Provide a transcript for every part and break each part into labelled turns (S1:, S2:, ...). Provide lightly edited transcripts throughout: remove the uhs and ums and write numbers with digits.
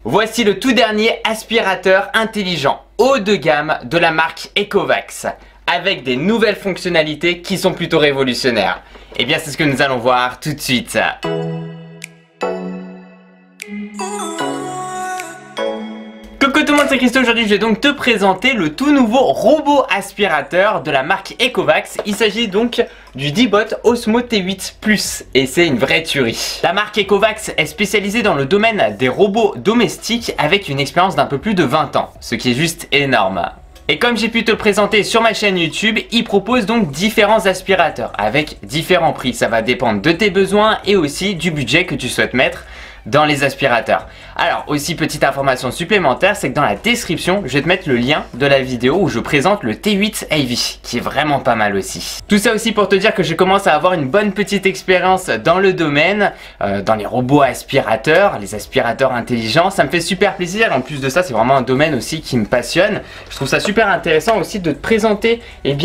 S1: Voici le tout dernier aspirateur intelligent haut de gamme de la marque Ecovacs, avec des nouvelles fonctionnalités qui sont plutôt révolutionnaires. Et bien c'est ce que nous allons voir tout de suite. Coucou tout le monde, c'est Christo. Aujourd'hui je vais donc te présenter le tout nouveau robot aspirateur de la marque Ecovacs. Il s'agit donc du D-Bot Osmo T8 Plus et c'est une vraie tuerie. La marque Ecovacs est spécialisée dans le domaine des robots domestiques avec une expérience d'un peu plus de 20 ans, ce qui est juste énorme. Et comme j'ai pu te le présenter sur ma chaîne YouTube, il propose donc différents aspirateurs avec différents prix. Ça va dépendre de tes besoins et aussi du budget que tu souhaites mettre dans les aspirateurs. Alors aussi petite information supplémentaire, c'est que dans la description je vais te mettre le lien de la vidéo où je présente le T8 AV qui est vraiment pas mal aussi. Tout ça aussi pour te dire que je commence à avoir une bonne petite expérience dans le domaine, dans les robots aspirateurs, les aspirateurs intelligents. Ça me fait super plaisir. En plus de ça, c'est vraiment un domaine aussi qui me passionne. Je trouve ça super intéressant aussi de te présenter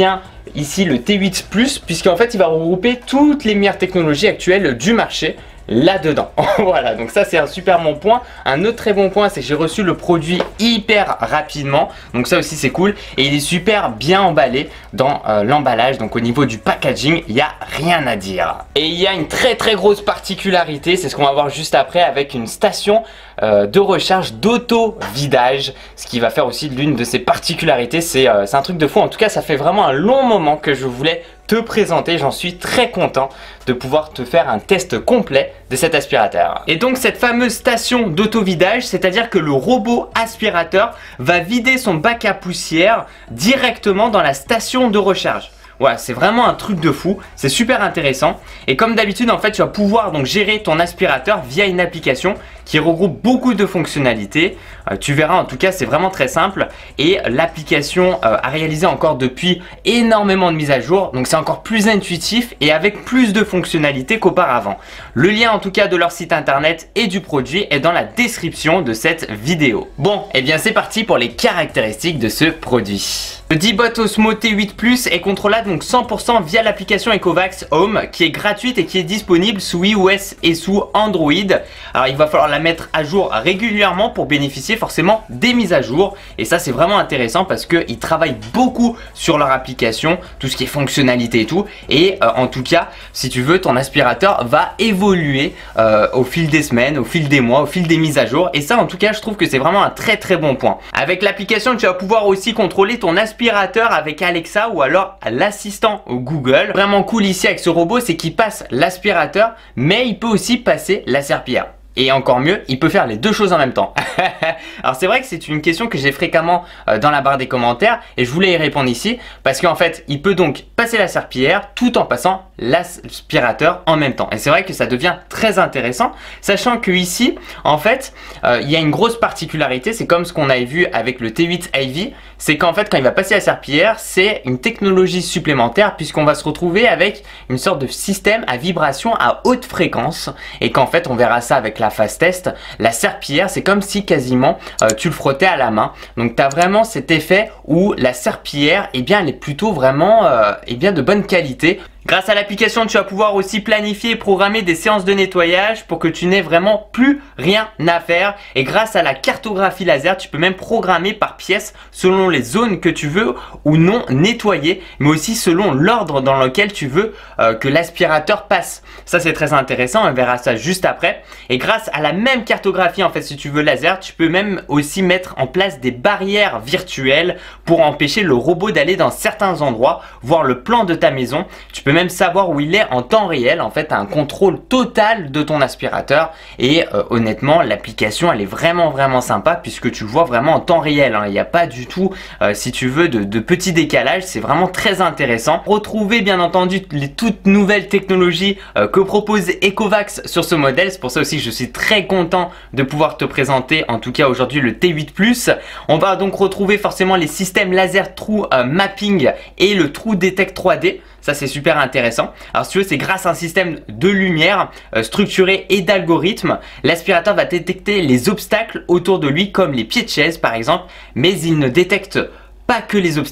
S1: ici le T8 Plus, puisqu'en fait il va regrouper toutes les meilleures technologies actuelles du marché là-dedans. Voilà, donc ça c'est un super bon point. Un autre très bon point, c'est que j'ai reçu le produit hyper rapidement, donc ça aussi c'est cool, et il est super bien emballé dans l'emballage, donc au niveau du packaging il n'y a rien à dire. Et il y a une très grosse particularité, c'est ce qu'on va voir juste après, avec une station de recharge d'auto-vidage, ce qui va faire aussi l'une de ses particularités. C'est un truc de fou. En tout cas ça fait vraiment un long moment que je voulais te présenter, j'en suis très content de pouvoir te faire un test complet de cet aspirateur. Et donc cette fameuse station d'auto-vidage, c'est-à-dire que le robot aspirateur va vider son bac à poussière directement dans la station de recharge. Voilà, c'est vraiment un truc de fou, c'est super intéressant. Et comme d'habitude, en fait, tu vas pouvoir donc gérer ton aspirateur via une application qui regroupe beaucoup de fonctionnalités. Tu verras, en tout cas, c'est vraiment très simple. Et l'application a réalisé encore depuis énormément de mises à jour. Donc c'est encore plus intuitif et avec plus de fonctionnalités qu'auparavant. Le lien, en tout cas, de leur site internet et du produit est dans la description de cette vidéo. Bon, et bien c'est parti pour les caractéristiques de ce produit. Le D-Bot Osmo T8 Plus est contrôlable donc 100% via l'application Ecovacs Home qui est gratuite et qui est disponible sous iOS et sous Android. Alors il va falloir la mettre à jour régulièrement pour bénéficier forcément des mises à jour, et ça c'est vraiment intéressant parce qu'ils travaillent beaucoup sur leur application, tout ce qui est fonctionnalité et tout, et en tout cas si tu veux, ton aspirateur va évoluer au fil des semaines, au fil des mois, au fil des mises à jour, et ça en tout cas je trouve que c'est vraiment un très bon point. Avec l'application tu vas pouvoir aussi contrôler ton aspirateur avec Alexa ou alors l'assistant Google. Vraiment cool ici avec ce robot, c'est qu'il passe l'aspirateur mais il peut aussi passer la serpillière. Et encore mieux, il peut faire les deux choses en même temps. Alors c'est vrai que c'est une question que j'ai fréquemment dans la barre des commentaires et je voulais y répondre ici parce qu'en fait il peut donc passer la serpillière tout en passant l'aspirateur en même temps. Et c'est vrai que ça devient très intéressant, sachant que ici en fait il y a une grosse particularité, c'est comme ce qu'on avait vu avec le T8 AV, c'est qu'en fait quand il va passer la serpillière, c'est une technologie supplémentaire puisqu'on va se retrouver avec une sorte de système à vibration à haute fréquence, et qu'en fait on verra ça avec la phase test. La serpillière, c'est comme si quasiment tu le frottais à la main. Donc tu as vraiment cet effet où la serpillière, eh bien, elle est plutôt vraiment de bonne qualité. Grâce à l'application, tu vas pouvoir aussi planifier et programmer des séances de nettoyage pour que tu n'aies vraiment plus rien à faire. Et grâce à la cartographie laser, tu peux même programmer par pièce selon les zones que tu veux ou non nettoyer, mais aussi selon l'ordre dans lequel tu veux que l'aspirateur passe. Ça c'est très intéressant, on verra ça juste après. Et grâce à la même cartographie, en fait, si tu veux laser, tu peux même aussi mettre en place des barrières virtuelles pour empêcher le robot d'aller dans certains endroits, voir le plan de ta maison. Tu peux même savoir où il est en temps réel. En fait, tu as un contrôle total de ton aspirateur et honnêtement l'application elle est vraiment sympa puisque tu le vois vraiment en temps réel, hein. Il n'y a pas du tout si tu veux de petits décalages, c'est vraiment très intéressant. Retrouvez bien entendu les toutes nouvelles technologies que propose Ecovacs sur ce modèle, c'est pour ça aussi que je suis très content de pouvoir te présenter en tout cas aujourd'hui le T8 Plus. On va donc retrouver forcément les systèmes laser True Mapping et le True Detect 3D. Ça c'est super intéressant. Alors si tu veux, c'est grâce à un système de lumière structuré et d'algorithmes. L'aspirateur va détecter les obstacles autour de lui comme les pieds de chaise par exemple, mais il ne détecte pas que les obstacles.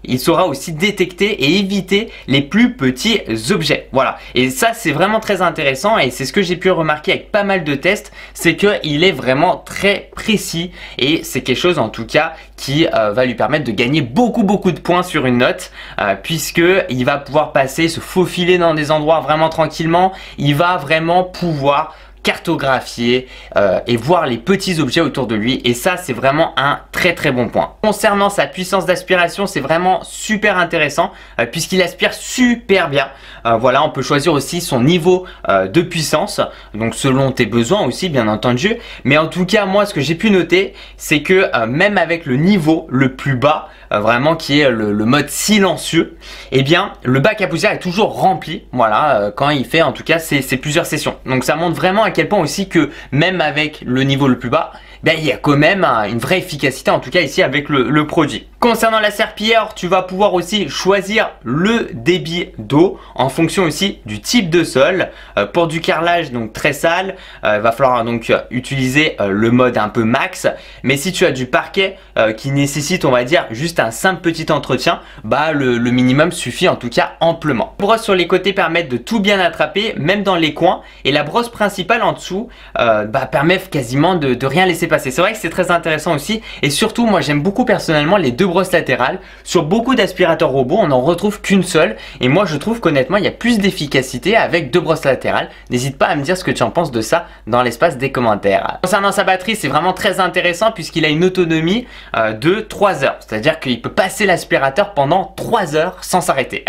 S1: il saura aussi détecter et éviter les plus petits objets. Voilà, et ça c'est vraiment très intéressant et c'est ce que j'ai pu remarquer avec pas mal de tests, c'est qu'il est vraiment très précis et c'est quelque chose en tout cas qui va lui permettre de gagner beaucoup de points sur une note puisque il va pouvoir passer, se faufiler dans des endroits vraiment tranquillement, il va vraiment pouvoir cartographier et voir les petits objets autour de lui et ça c'est vraiment un très bon point. Concernant sa puissance d'aspiration, c'est vraiment super intéressant puisqu'il aspire super bien. Voilà, on peut choisir aussi son niveau de puissance, donc selon tes besoins aussi bien entendu, mais en tout cas moi ce que j'ai pu noter c'est que même avec le niveau le plus bas, vraiment qui est le mode silencieux, et bien le bac à poussière est toujours rempli, voilà, quand il fait en tout cas c'est plusieurs sessions. Donc ça montre vraiment à quel point aussi que même avec le niveau le plus bas, ben, il y a quand même une vraie efficacité en tout cas ici avec le produit. Concernant la serpillière, tu vas pouvoir aussi choisir le débit d'eau en fonction aussi du type de sol. Pour du carrelage donc très sale, il va falloir donc utiliser le mode un peu max. Mais si tu as du parquet qui nécessite on va dire juste un simple petit entretien, bah le minimum suffit en tout cas amplement. La brosse sur les côtés permet de tout bien attraper, même dans les coins. Et la brosse principale en dessous permet quasiment de rien laisser passer. C'est vrai que c'est très intéressant aussi. Et surtout moi j'aime beaucoup personnellement les deux brosses latérales. Sur beaucoup d'aspirateurs robots on n'en retrouve qu'une seule et moi je trouve qu'honnêtement il y a plus d'efficacité avec deux brosses latérales. N'hésite pas à me dire ce que tu en penses de ça dans l'espace des commentaires. Concernant sa batterie, c'est vraiment très intéressant puisqu'il a une autonomie de 3 heures, c'est à dire qu'il peut passer l'aspirateur pendant 3 heures sans s'arrêter.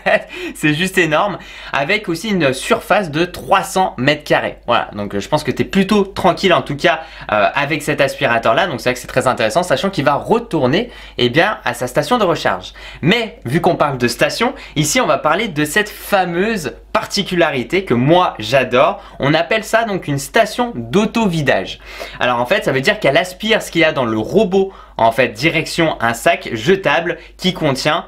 S1: C'est juste énorme, avec aussi une surface de 300 mètres carrés. Voilà, donc je pense que tu es plutôt tranquille en tout cas avec cet aspirateur là, donc c'est vrai que c'est très intéressant, sachant qu'il va retourner bien à sa station de recharge. Mais vu qu'on parle de station, ici on va parler de cette fameuse particularité que moi j'adore. On appelle ça donc une station d'auto-vidage. Alors en fait ça veut dire qu'elle aspire ce qu'il y a dans le robot en fait direction un sac jetable qui contient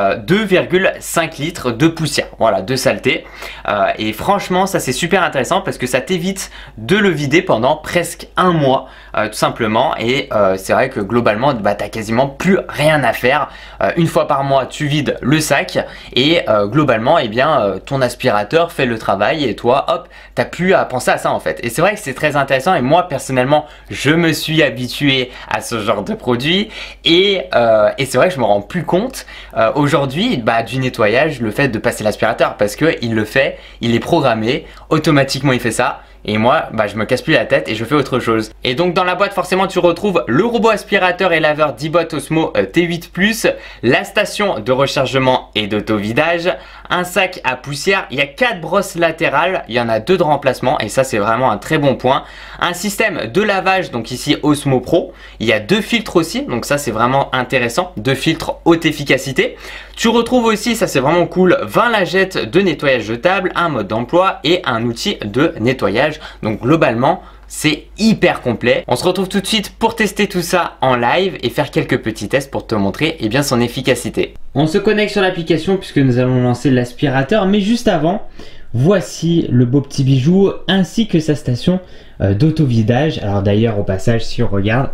S1: 2,5 litres de poussière, voilà, de saleté. Et franchement ça c'est super intéressant parce que ça t'évite de le vider pendant presque un mois tout simplement. Et c'est vrai que globalement bah, t'as quasiment plus rien à faire. Une fois par mois tu vides le sac et globalement ton aspirateur fait le travail et toi hop t'as plus à penser à ça en fait. Et c'est vrai que c'est très intéressant et moi personnellement je me suis habitué à ce genre de produit et c'est vrai que je me rends plus compte aujourd'hui du nettoyage, le fait de passer l'aspirateur parce que il le fait, il est programmé, automatiquement il fait ça. Et moi, je me casse plus la tête et je fais autre chose. Et donc dans la boîte, forcément, tu retrouves le robot aspirateur et laveur Dibot Osmo T8+, la station de rechargement et d'auto-vidage, un sac à poussière, il y a 4 brosses latérales, il y en a 2 de remplacement et ça c'est vraiment un très bon point. Un système de lavage, donc ici Osmo Pro, il y a 2 filtres aussi, donc ça c'est vraiment intéressant, 2 filtres haute efficacité. Tu retrouves aussi, ça c'est vraiment cool, 20 lingettes de nettoyage jetable, un mode d'emploi et un outil de nettoyage. Donc globalement, c'est hyper complet. On se retrouve tout de suite pour tester tout ça en live et faire quelques petits tests pour te montrer son efficacité. On se connecte sur l'application puisque nous allons lancer l'aspirateur, mais juste avant, voici le beau petit bijou ainsi que sa station d'auto-vidage. Alors d'ailleurs au passage, si on regarde,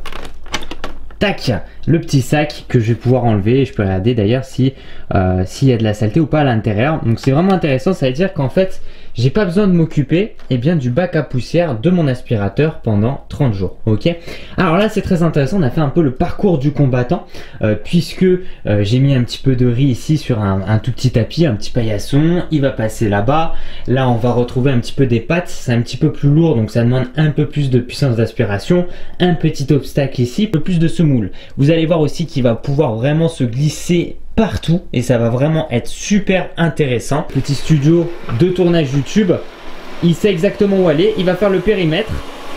S1: tac, le petit sac que je vais pouvoir enlever et je peux regarder d'ailleurs s'il y a de la saleté ou pas à l'intérieur. Donc c'est vraiment intéressant, ça veut dire qu'en fait j'ai pas besoin de m'occuper du bac à poussière de mon aspirateur pendant 30 jours. Ok, alors là c'est très intéressant, on a fait un peu le parcours du combattant puisque j'ai mis un petit peu de riz ici sur un tout petit tapis, un petit paillasson, il va passer là-bas. Là on va retrouver un petit peu des pattes, c'est un petit peu plus lourd donc ça demande un peu plus de puissance d'aspiration. Un petit obstacle ici, un peu plus de semoule. Vous allez voir aussi qu'il va pouvoir vraiment se glisser partout et ça va vraiment être super intéressant. Petit studio de tournage YouTube, il sait exactement où aller, il va faire le périmètre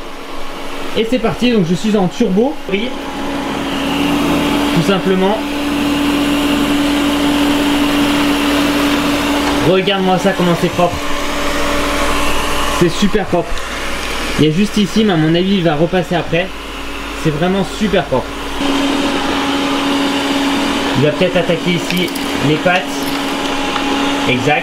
S1: et c'est parti. Donc je suis en turbo, tout simplement. Regarde-moi ça, comment c'est propre, c'est super propre. Il y a juste ici, mais à mon avis il va repasser après. C'est vraiment super propre. Il va peut-être attaquer ici les pattes. Exact.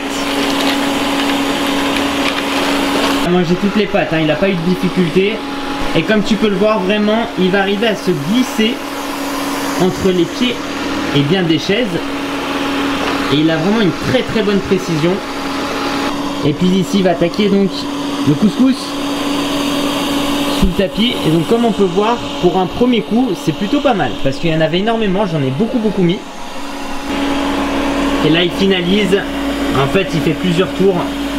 S1: Moi j'ai toutes les pattes, il n'a pas eu de difficulté. Et comme tu peux le voir, vraiment, il va arriver à se glisser entre les pieds et bien des chaises. Et il a vraiment une très bonne précision. Et puis ici il va attaquer donc le couscous sous le tapis. Et donc comme on peut voir, pour un premier coup c'est plutôt pas mal, parce qu'il y en avait énormément, j'en ai beaucoup mis. Et là il finalise, en fait il fait plusieurs tours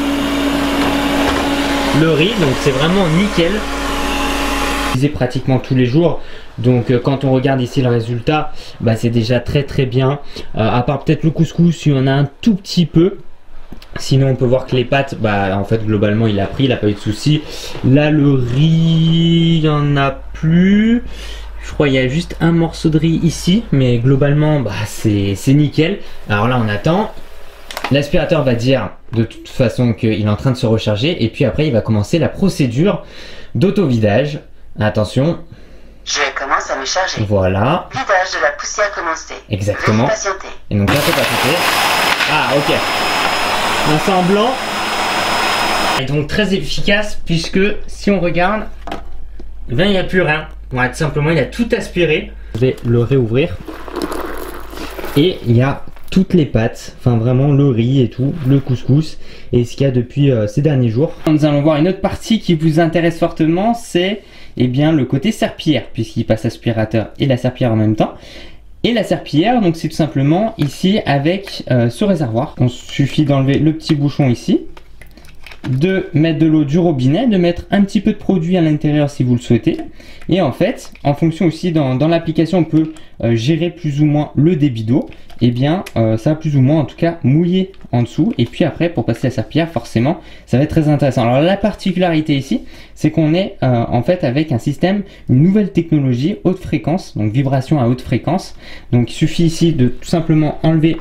S1: le riz, donc c'est vraiment nickel. Je pratiquement tous les jours, donc quand on regarde ici le résultat, bah, c'est déjà très bien. À part peut-être le couscous, il y en a un tout petit peu. Sinon on peut voir que les pâtes, bah en fait globalement il a pris, il n'a pas eu de soucis. Là le riz, il n'y en a plus. Je crois qu'il y a juste un morceau de riz ici, mais globalement bah, c'est nickel. Alors là on attend. L'aspirateur va dire de toute façon qu'il est en train de se recharger, et puis après il va commencer la procédure d'auto-vidage. Attention. Je commence à me charger. Voilà. Vidage de la poussière commencé. Exactement. Et donc là, faut patienter. Ah, ok. Un semblant. Et donc très efficace, puisque si on regarde, il n'y a plus rien. Voilà, tout simplement, il a tout aspiré. Je vais le réouvrir. Et il y a toutes les pâtes, enfin vraiment le riz et tout, le couscous, et ce qu'il y a depuis ces derniers jours. Nous allons voir une autre partie qui vous intéresse fortement, c'est bien le côté serpillière, puisqu'il passe aspirateur et la serpillière en même temps. Et la serpillière, donc c'est tout simplement ici avec ce réservoir. Il suffit d'enlever le petit bouchon ici, de mettre de l'eau du robinet, de mettre un petit peu de produit à l'intérieur si vous le souhaitez. Et en fait, en fonction aussi dans l'application, on peut gérer plus ou moins le débit d'eau. Et bien ça va plus ou moins en tout cas mouiller en dessous. Et puis après pour passer la serpillière, forcément ça va être très intéressant. Alors la particularité ici, c'est qu'on est en fait avec un système, une nouvelle technologie haute fréquence, donc vibration à haute fréquence. Donc il suffit ici de tout simplement enlever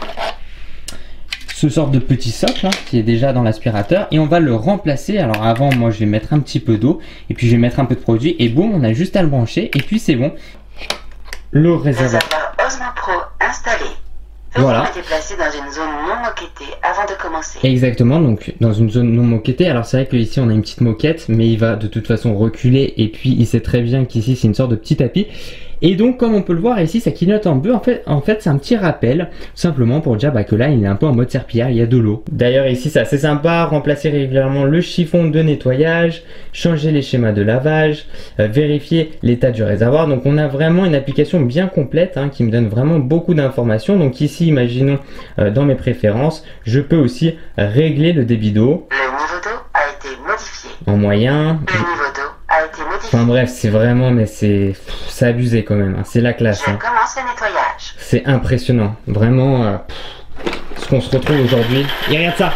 S1: ce sort de petit socle hein, qui est déjà dans l'aspirateur, et on va le remplacer. Alors avant, moi je vais mettre un petit peu d'eau et puis je vais mettre un peu de produit, et boum, on a juste à le brancher et puis c'est bon. Le réservoir Osmo Pro installé. Voilà. Veuillez déplacer dans une zone non moquettée avant de commencer. Exactement, donc dans une zone non moquettée. Alors c'est vrai qu'ici on a une petite moquette, mais il va de toute façon reculer, et puis il sait très bien qu'ici c'est une sorte de petit tapis. Et donc comme on peut le voir ici, ça clignote en bleu. En fait c'est un petit rappel, simplement pour dire que là il est un peu en mode serpillière, il y a de l'eau. D'ailleurs ici c'est assez sympa, remplacer régulièrement le chiffon de nettoyage, changer les schémas de lavage, vérifier l'état du réservoir. Donc on a vraiment une application bien complète hein, qui me donne vraiment beaucoup d'informations. Donc ici imaginons dans mes préférences, je peux aussi régler le débit d'eau. Le niveau d'eau a été modifié. En moyen. Le niveau d'eau a été modifié. Enfin bref, c'est vraiment, mais c'est abusé quand même, hein. C'est la classe. Je commence le nettoyage. C'est impressionnant, vraiment ce qu'on se retrouve aujourd'hui. Et regarde ça.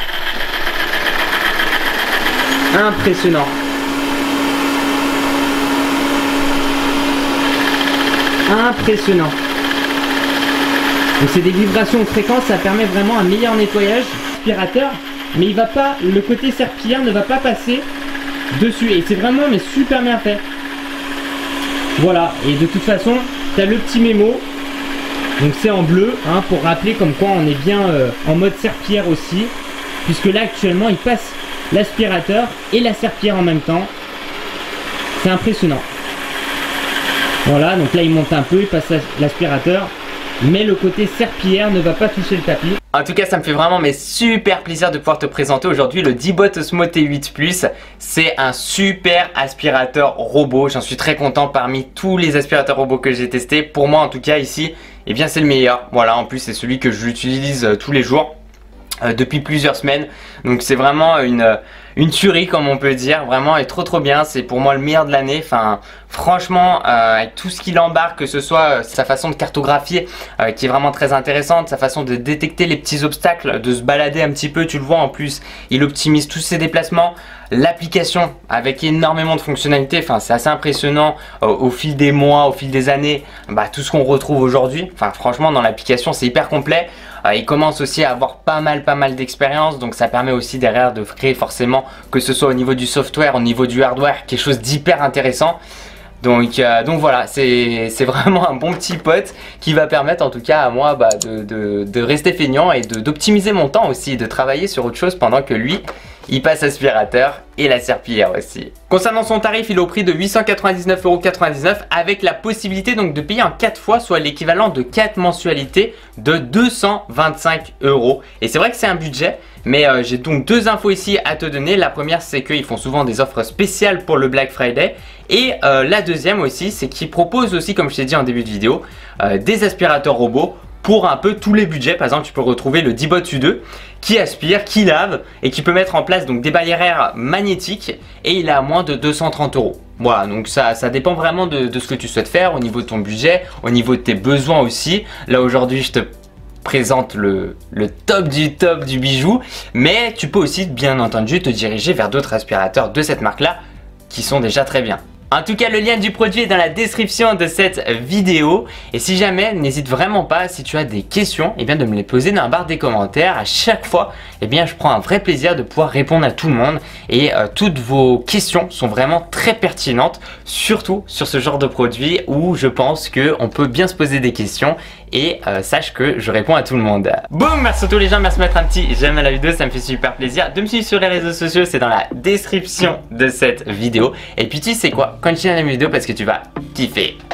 S1: Impressionnant. Impressionnant. Donc c'est des vibrations de fréquence, ça permet vraiment un meilleur nettoyage. Aspirateur, mais il va pas, le côté serpillière ne va pas passer dessus, et c'est vraiment mais super bien fait. Voilà, et de toute façon tu as le petit mémo, donc c'est en bleu hein, pour rappeler comme quoi on est bien en mode serpillière aussi, puisque là actuellement il passe l'aspirateur et la serpillière en même temps. C'est impressionnant. Voilà, donc là il monte un peu, il passe l'aspirateur, mais le côté serpillière ne va pas toucher le tapis. En tout cas, ça me fait vraiment super plaisir de pouvoir te présenter aujourd'hui le D-Bot Osmo T8 Plus. C'est un super aspirateur robot. J'en suis très content, parmi tous les aspirateurs robots que j'ai testés. Pour moi, en tout cas, ici, eh bien, c'est le meilleur. Voilà, en plus, c'est celui que j'utilise tous les jours depuis plusieurs semaines. Donc, c'est vraiment une tuerie, comme on peut dire, vraiment, est trop bien. C'est pour moi le meilleur de l'année. Enfin, franchement, avec tout ce qu'il embarque, que ce soit sa façon de cartographier qui est vraiment très intéressante, sa façon de détecter les petits obstacles, de se balader un petit peu, tu le vois en plus, il optimise tous ses déplacements. L'application avec énormément de fonctionnalités, enfin c'est assez impressionnant au fil des mois, au fil des années, tout ce qu'on retrouve aujourd'hui. Enfin franchement dans l'application c'est hyper complet. Il commence aussi à avoir pas mal d'expérience, donc ça permet aussi derrière de créer forcément, que ce soit au niveau du software, au niveau du hardware, quelque chose d'hyper intéressant. Donc voilà, c'est vraiment un bon petit pote qui va permettre en tout cas à moi de rester feignant et d'optimiser mon temps aussi, de travailler sur autre chose pendant que lui il passe aspirateur et la serpillière aussi. Concernant son tarif, il est au prix de 899,99 € avec la possibilité donc de payer en 4 fois, soit l'équivalent de 4 mensualités de 225 €. Et c'est vrai que c'est un budget, mais j'ai donc 2 infos ici à te donner. La première, c'est qu'ils font souvent des offres spéciales pour le Black Friday. Et la deuxième aussi, c'est qu'ils proposent aussi, comme je t'ai dit en début de vidéo, des aspirateurs robots pour un peu tous les budgets. Par exemple, tu peux retrouver le D-Bot U2 qui aspire, qui lave et qui peut mettre en place donc des barrières magnétiques, et il est à moins de 230 €. Voilà, donc ça dépend vraiment de ce que tu souhaites faire au niveau de ton budget, au niveau de tes besoins aussi. Là aujourd'hui, je te présente le top du bijou, mais tu peux aussi bien entendu te diriger vers d'autres aspirateurs de cette marque-là qui sont déjà très bien. En tout cas, le lien du produit est dans la description de cette vidéo. Et si jamais, n'hésite vraiment pas, si tu as des questions, de me les poser dans la barre des commentaires. À chaque fois, je prends un vrai plaisir de pouvoir répondre à tout le monde. Et toutes vos questions sont vraiment très pertinentes, surtout sur ce genre de produit où je pense qu'on peut bien se poser des questions. Et sache que je réponds à tout le monde. Boum, merci à tous les gens, merci de mettre un petit j'aime à la vidéo, ça me fait super plaisir. De me suivre sur les réseaux sociaux, c'est dans la description de cette vidéo. Et puis tu sais quoi, continue la vidéo parce que tu vas kiffer.